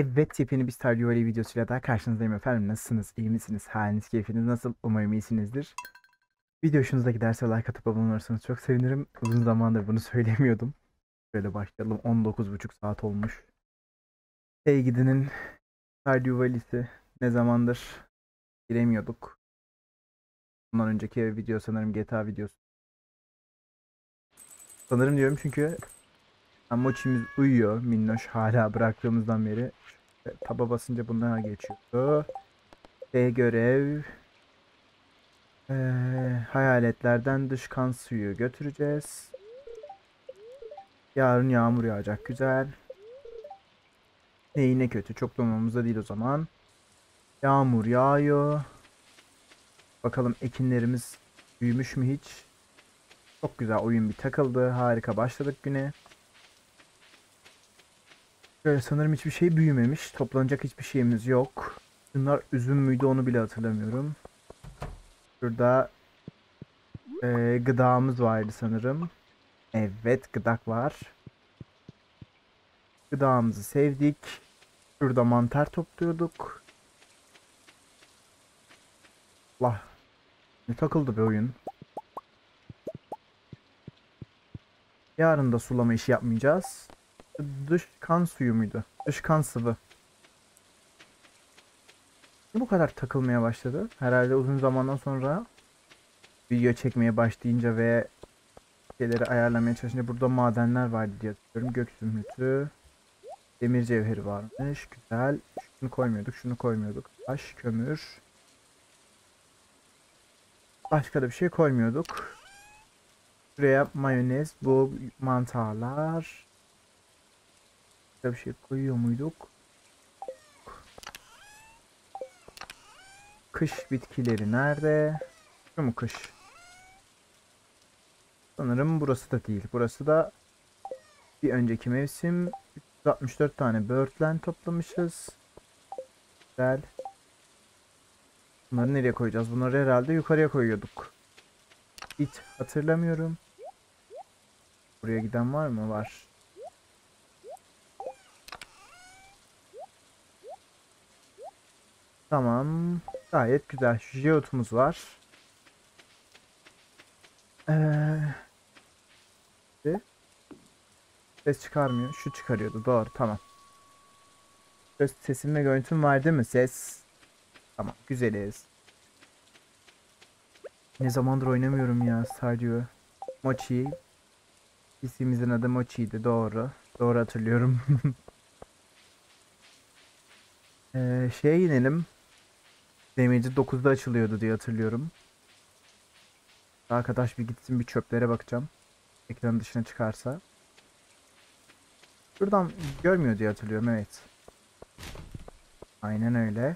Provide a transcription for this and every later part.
Evet, yepyeni bir Stardew Valley videosuyla daha karşınızdayım efendim. Nasılsınız? İyi misiniz? Haliniz, keyfiniz nasıl? Umarım iyisinizdir. Video hoşunuza giderse like atıp abone olursanız çok sevinirim. Uzun zamandır bunu söylemiyordum. Böyle başlayalım. 19,5 saat olmuş. Hey gidinin Stardew Valley'si ne zamandır giremiyorduk. Bundan önceki video sanırım GTA videosu. Sanırım diyorum çünkü Mochi'miz uyuyor. Minnoş hala bıraktığımızdan beri. Taba basınca bunlar geçiyordu. Görev. Hayaletlerden dışkan suyu götüreceğiz. Yarın yağmur yağacak. Güzel. İyi ne kötü. Çok da umurumuzda değil o zaman. Yağmur yağıyor. Bakalım ekinlerimiz büyümüş mü hiç? Çok güzel. Oyun bir takıldı. Harika başladık güne. Böyle sanırım hiçbir şey büyümemiş. Toplanacak hiçbir şeyimiz yok. Bunlar üzüm müydü onu bile hatırlamıyorum. Şurada gıdamız vardı sanırım. Evet, gıdak var. Gıdamızı sevdik. Şurada mantar topluyorduk. Allah, ne takıldı be oyun. Yarın da sulama işi yapmayacağız. Dış kan suyu muydu? Dış kan sıvı. Ne bu kadar takılmaya başladı? Herhalde uzun zamandan sonra video çekmeye başlayınca ve şeyleri ayarlamaya çalışınca burada madenler vardı diye hatırlıyorum. Gök zümrütü, demir cevheri varmış. Güzel. Şunu koymuyorduk, şunu koymuyorduk. Taş, kömür. Başka da bir şey koymuyorduk. Buraya mayonez, bu mantarlar. Başka bir şey koyuyor muyduk? Kış bitkileri nerede? Şu mu kış? Sanırım burası da değil. Burası da bir önceki mevsim. 364 tane böğürtlen toplamışız. Güzel. Bunları nereye koyacağız? Bunları herhalde yukarıya koyuyorduk. Hiç hatırlamıyorum. Buraya giden var mı? Var. Tamam. Gayet güzel. Şu jeotumuz var. Ee, ses çıkarmıyor. Şu çıkarıyordu. Doğru. Tamam. Sesim ve görüntüm var değil mi? Ses. Tamam. Güzeliz. Ne zamandır oynamıyorum ya Stardew. Mochi. PC'mizin adı Mochi'ydi. Doğru. Doğru hatırlıyorum. Şeye inelim. Demirci 9'da açılıyordu diye hatırlıyorum. Arkadaş bir gitsin bir çöplere bakacağım. Ekran dışına çıkarsa. Şuradan görmüyor diye hatırlıyorum, evet. Aynen öyle.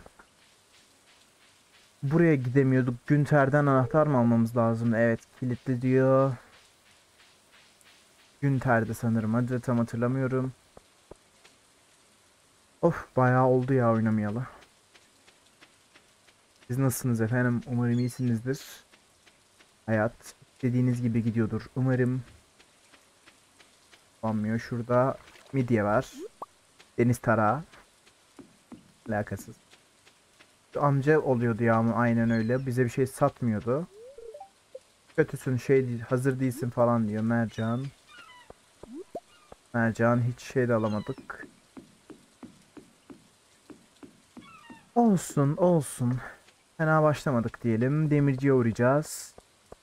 Buraya gidemiyorduk. Günter'den anahtar mı almamız lazım? Evet, kilitli diyor. Günter'de sanırım. Hadi tam hatırlamıyorum. Of, bayağı oldu ya oynamayalı. Siz nasılsınız efendim? Umarım iyisinizdir. Hayat dediğiniz gibi gidiyordur. Umarım. Olmuyor. Şurada midye var. Deniz tarağı. Alakasız. Şu amca oluyordu ya ama aynen öyle. Bize bir şey satmıyordu. Kötüsün, şey değil, hazır değilsin falan diyor. Mercan. Mercan hiç şey de alamadık. Olsun olsun. Fena başlamadık diyelim. Demirciye uğrayacağız.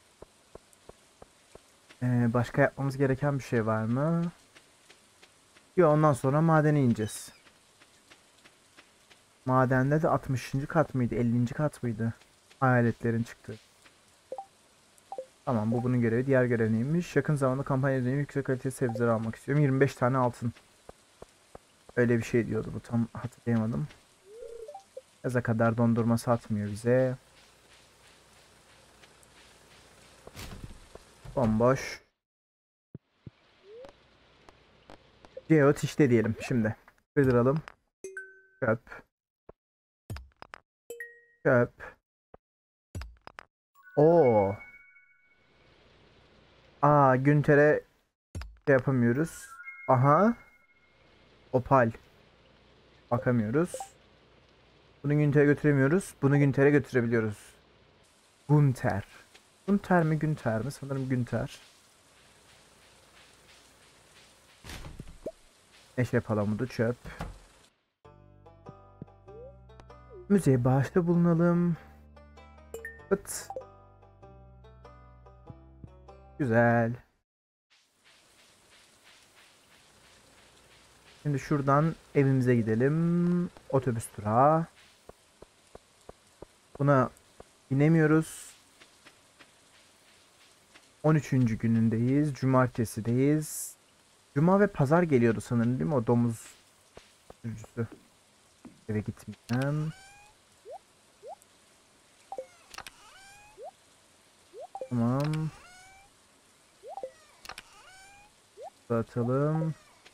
Başka yapmamız gereken bir şey var mı? Yok, ondan sonra madene ineceğiz. Madende de 60. kat mıydı? 50. kat mıydı? Hayaletlerin çıktı. Tamam, bu bunun görevi. Diğer görev neymiş? Yakın zamanda kampanya düzenli yüksek kaliteli sebzeler almak istiyorum. 25 tane altın. Öyle bir şey diyordu, bu tam hatırlayamadım. Yaza kadar dondurma satmıyor bize. Bomboş. Geot işte diyelim şimdi. Kırdıralım. Çöp. Çöp. Oo. Aa, Günter'e şey yapamıyoruz. Aha. Opal. Bakamıyoruz. Bunu Günter'e götüremiyoruz. Bunu Günter'e götürebiliyoruz. Günter. Günter mi Günter mi? Sanırım Günter. Neşe palamudu çöp. Müzeye bağışta bulunalım. Pıt. Güzel. Şimdi şuradan evimize gidelim. Otobüs durağı. Buna binemiyoruz. 13. günündeyiz. Cumartesideyiz. Cuma ve pazar geliyordu sanırım değil mi? O domuz sürücüsü. Eve gitmeyeceğim. Tamam. Atalım.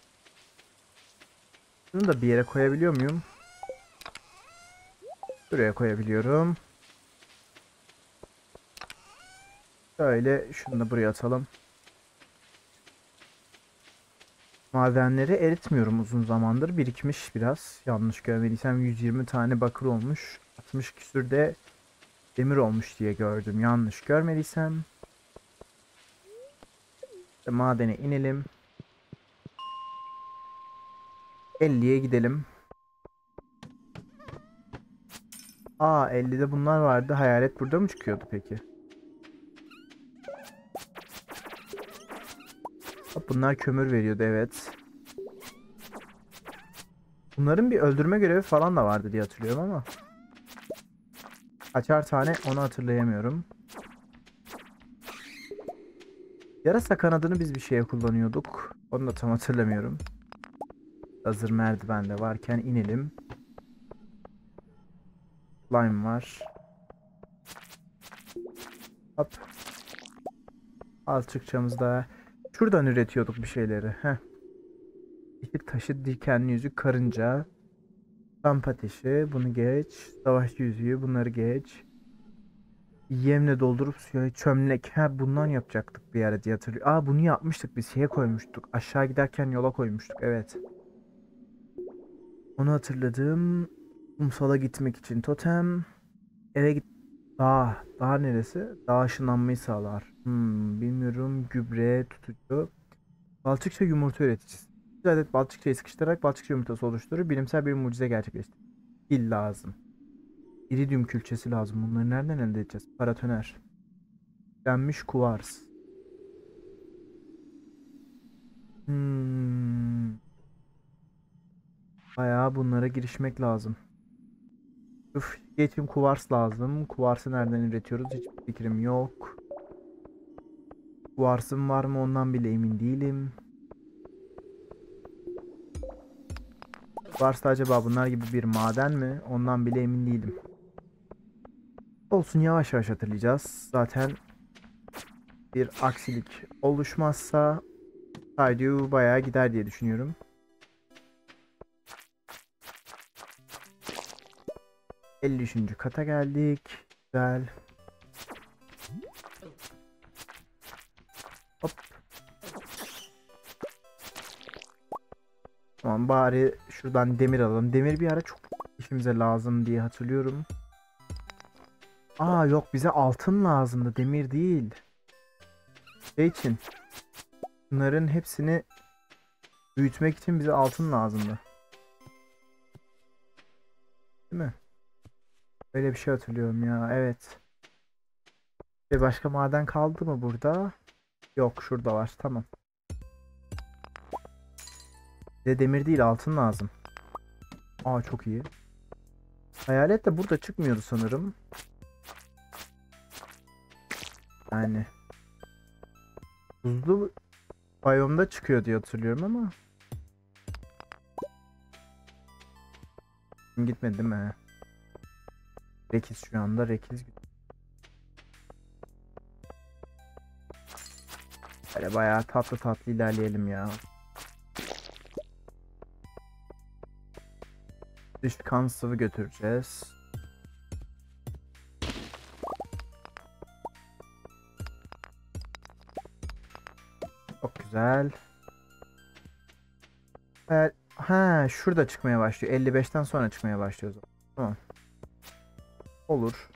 Şunu da bir yere koyabiliyor muyum? Buraya koyabiliyorum. Şöyle şunu da buraya atalım. Madenleri eritmiyorum uzun zamandır. Birikmiş biraz. Yanlış görmediysem 120 tane bakır olmuş. 60 küsür de demir olmuş diye gördüm. Yanlış görmediysem. İşte madene inelim. 50'ye gidelim. Aa 50'de bunlar vardı. Hayalet burada mı çıkıyordu peki? Hop, bunlar kömür veriyordu evet. Bunların bir öldürme görevi falan da vardı diye hatırlıyorum ama. Kaçar tane onu hatırlayamıyorum. Yarasa kanadını biz bir şeye kullanıyorduk. Onu da tam hatırlamıyorum. Hazır merdiven de varken inelim. Slime var. Hop. Alçıkçamızda. Şuradan üretiyorduk bir şeyleri. Heh. İki taşı, dikenli yüzük, karınca. Kamp ateşi. Bunu geç. Savaşçı yüzüğü. Bunları geç. Yemle doldurup suya çömlek. Ha bundan yapacaktık bir ara diye hatırlıyorum. Aa bunu yapmıştık biz. Şeye koymuştuk. Aşağı giderken yola koymuştuk. Evet. Onu hatırladım. Kumsala gitmek için totem. Eve git. Dağ. Dağ neresi? Dağ ışınlanmayı sağlar. Bilmiyorum. Gübre, tutucu. Balçıkça yumurta üreticisi. Bir adet balçıkçayı sıkıştırarak balçıkça yumurtası oluşturur. Bilimsel bir mucize gerçekleştirir. Pil lazım. İridium külçesi lazım. Bunları nereden elde edeceğiz? Paratoner. Denmiş kuvars. Hmm. Bayağı bunlara girişmek lazım. Üf, geçim kuvars lazım. Kuvarsı nereden üretiyoruz? Hiçbir fikrim yok. Kuvarsım var mı ondan bile emin değilim. Varsa acaba bunlar gibi bir maden mi? Ondan bile emin değilim. Olsun yavaş yavaş hatırlayacağız. Zaten bir aksilik oluşmazsa Stardew bayağı gider diye düşünüyorum. 53. kata geldik. Güzel. Hop. Tamam bari şuradan demir alalım. Demir bir ara çok işimize lazım diye hatırlıyorum. Aa yok bize altın lazımdı. Demir değil. Şey için. Bunların hepsini büyütmek için bize altın lazımdı. Değil mi? Öyle bir şey hatırlıyorum ya. Evet. Başka maden kaldı mı burada? Yok şurada var. Tamam. Bize demir değil altın lazım. Aa çok iyi. Hayalet de burada çıkmıyordu sanırım. Yani. Buzlu biyomda çıkıyor diye hatırlıyorum ama. Gitmedi değil mi? Rekiz şu anda. Rekiz. Böyle bayağı tatlı tatlı ilerleyelim ya. Dış kan sıvı götüreceğiz. Çok güzel. Ha, şurada çıkmaya başlıyor. 55'ten sonra çıkmaya başlıyor o zaman. Tamam. Olur.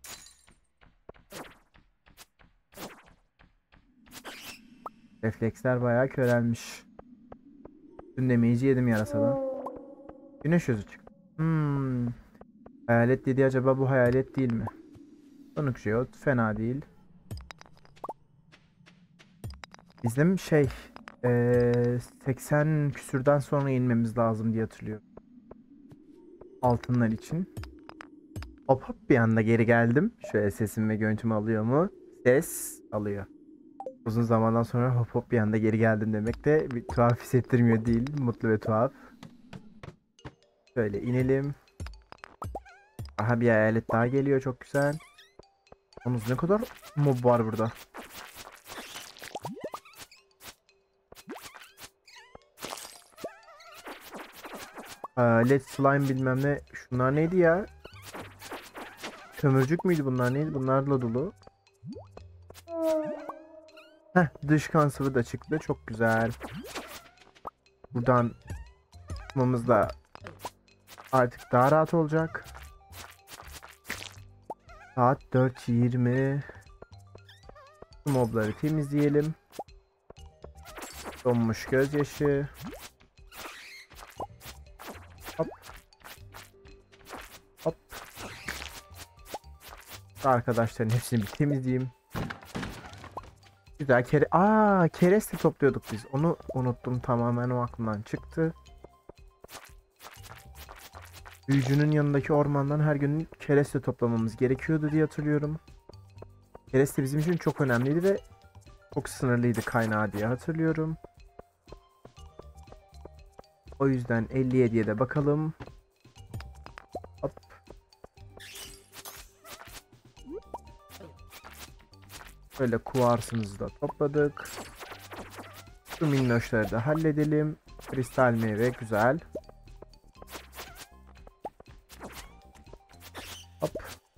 Refleksler bayağı körelmiş. Dün demeyici yedim yarasadan. Güneş özü çıktı. Hayalet dedi, acaba bu hayalet değil mi? Sonic Geode fena değil. Bizim 80 küsürden sonra inmemiz lazım diye hatırlıyorum. Altınlar için. Hop hop bir anda geri geldim. Şöyle sesim ve görüntümü alıyor mu? Ses alıyor. Uzun zamandan sonra hop hop bir anda geri geldim demek de bir tuhaf hissettirmiyor değil. Mutlu ve tuhaf. Şöyle inelim. Aha, bir hayalet daha geliyor, çok güzel. Yalnız ne kadar mob var burada. Let's slime bilmem ne. Şunlar neydi ya? Kömürcük müydü bunlar, neydi? Bunlarla dolu. Heh, dışkan sıvı da çıktı. Çok güzel. Buradan çıkmamızla artık daha rahat olacak. Saat 4:20. Mobları temizleyelim. Donmuş gözyaşı. Hop. Hop. Arkadaşların hepsini bir temizleyeyim. Güzel kereste topluyorduk biz. Onu unuttum tamamen, o aklımdan çıktı. Büyücünün yanındaki ormandan her gün kereste toplamamız gerekiyordu diye hatırlıyorum. Kereste bizim için çok önemliydi ve çok sınırlıydı kaynağı diye hatırlıyorum. O yüzden 57'ye de bakalım. Hop. Böyle kuvarsımızı da topladık. Şu minnoşları da halledelim. Kristal meyve güzel. Hop.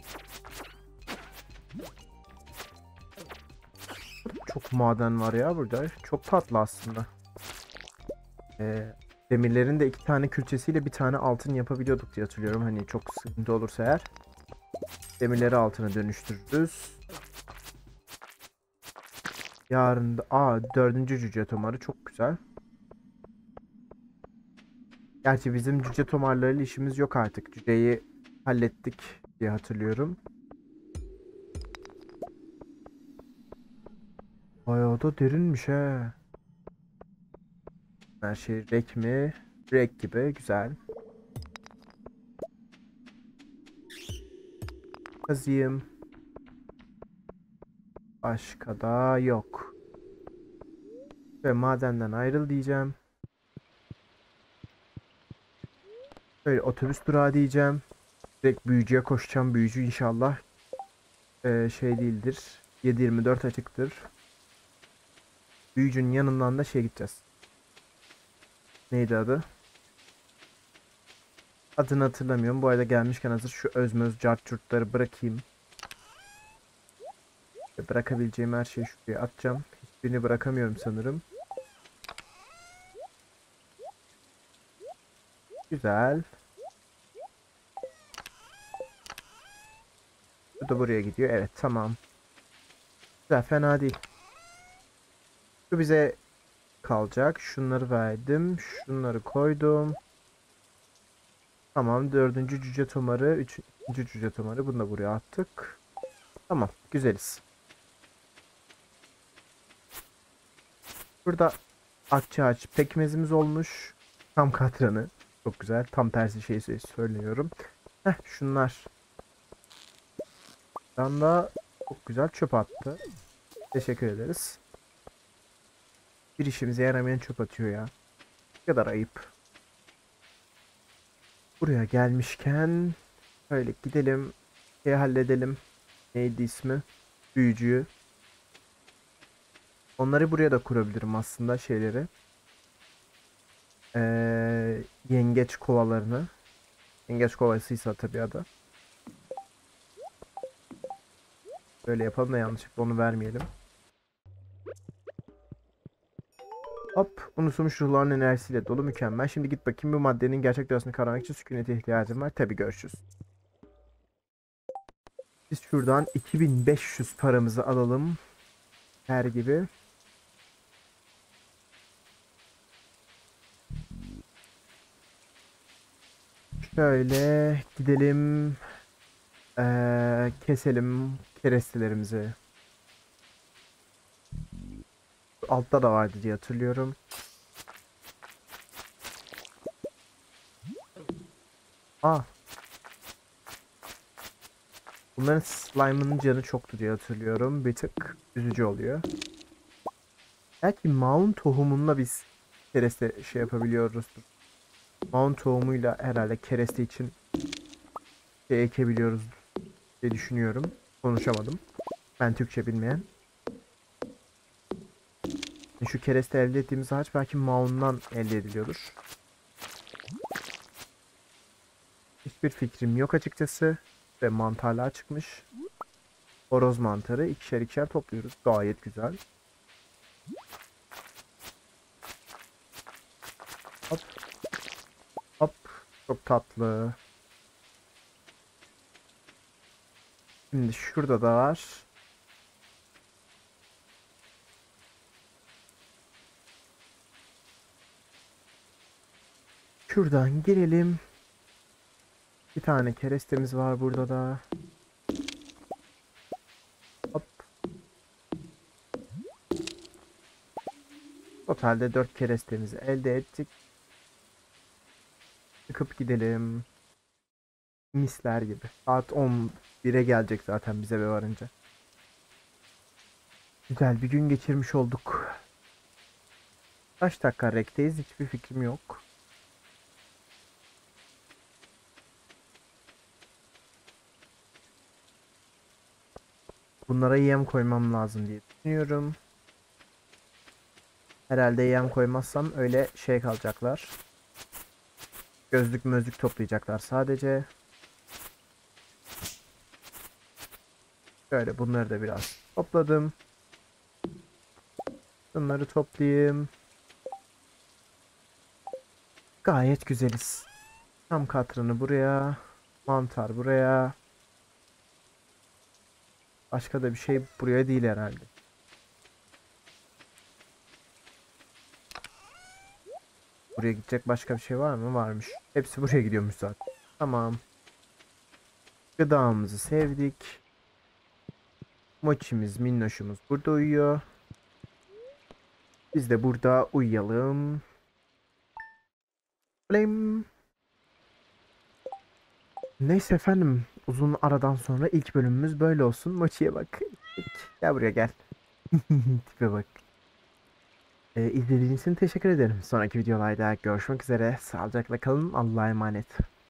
Çok maden var ya burada. Çok tatlı aslında. Demirlerin de 2 tane külçesiyle bir tane altın yapabiliyorduk diye hatırlıyorum. Hani çok sıkıntı olursa eğer. Demirleri altına dönüştürürüz. Yarın da 4. cüce tomarı çok güzel. Gerçi bizim cüce tomarlarıyla işimiz yok artık. Cüceyi hallettik diye hatırlıyorum. Bayağı da derinmiş he. Her şey rek mi? Rek gibi güzel. Kazıyım. Başka da yok. Ve madenden ayrıl diyeceğim. Böyle otobüs durağı diyeceğim. Direkt büyücüye koşacağım. Büyücü inşallah değildir. 7/24 açıktır. Büyücünün yanından da gideceğiz. Neydi adı? Adını hatırlamıyorum. Bu arada gelmişken hazır şu özmöz cartçurtları bırakayım. Bırakabileceğim her şeyi şuraya atacağım. Hiçbirini bırakamıyorum sanırım. Güzel. Bu da buraya gidiyor. Evet, tamam. Güzel, fena değil. Şu bize kalacak. Şunları verdim. Şunları koydum. Tamam, 4. cüce tomarı, 3. cüce tomarı, bunu da buraya attık. Tamam, güzeliz. Burada akçaağaç pekmezimiz olmuş. Tam katranı. Çok güzel. Tam tersi şeyi söylüyorum. Şunlar. Ben da çok güzel çöp attı. Teşekkür ederiz. Bir işimize yaramayan çöp atıyor ya. Ne kadar ayıp. Buraya gelmişken böyle gidelim. Halledelim. Neydi ismi? Büyücüyü. Onları buraya da kurabilirim aslında, şeyleri. Yengeç kovalarını. Yengeç kovasıysa tabii adı. Böyle yapalım da yanlışlıkla onu vermeyelim. Hop. Hop, unutulmuş ruhların enerjisiyle dolu, mükemmel. Şimdi git bakayım, bu maddenin gerçek doğasını kavramak için sükunete ihtiyacım var. Tabii, görüşürüz. Biz şuradan 2500 paramızı alalım. Her gibi. Şöyle gidelim. Keselim kerestelerimizi. Altta da vardı diye hatırlıyorum. Ah, bunların slime'ının canı çoktu diye hatırlıyorum. Bir tık üzücü oluyor. Belki Maun tohumunla biz kereste şey yapabiliyoruz. Maun tohumuyla herhalde kereste için şey ekebiliyoruz diye düşünüyorum. Konuşamadım. Ben Türkçe bilmeyen. Şu kereste elde ettiğimiz ağaç belki Maun'dan elde ediliyordur. Hiçbir fikrim yok açıkçası. Ve mantarlar çıkmış. Horoz mantarı ikişer ikişer topluyoruz. Gayet güzel. Hop hop. Çok tatlı. Şimdi şurada da var. Şuradan girelim. Bir tane kerestemiz var burada da. Hop. Totalde 4 kerestemizi elde ettik. Çıkıp gidelim. Misler gibi. Saat 11'e gelecek zaten bize eve varınca. Güzel bir gün geçirmiş olduk. Kaç dakika rekteyiz hiçbir fikrim yok. Bunlara yem koymam lazım diye düşünüyorum. Herhalde yem koymazsam öyle şey kalacaklar. Gözlük mözlük toplayacaklar sadece. Şöyle bunları da biraz topladım. Bunları toplayayım. Gayet güzeliz. Tam katranı buraya. Mantar buraya. Başka da bir şey buraya değil herhalde. Buraya gidecek başka bir şey var mı? Varmış. Hepsi buraya gidiyormuş zaten. Tamam. Gıdamızı sevdik. Moçimiz, minnoşumuz burada uyuyor. Biz de burada uyuyalım. Blim. Neyse efendim. Uzun aradan sonra ilk bölümümüz böyle olsun. Mochi'ye bak. Gel buraya gel. Tipe bak. İzlediğiniz için teşekkür ederim. Sonraki videolarda görüşmek üzere. Sağlıcakla kalın. Allah'a emanet.